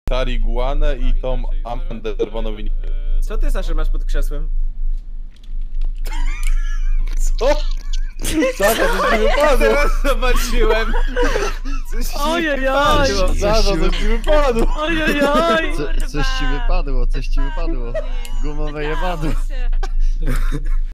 Tariguanę i tą Amandę czerwoną i... Co ty, Sasza, masz pod krzesłem? Co? Sasza, coś ci wypadło! Teraz zobaczyłem! Ojojoj! Sasza, coś ci wypadło! Ojojoj! Coś ci wypadło, coś ci wypadło. Gumowe jebadło.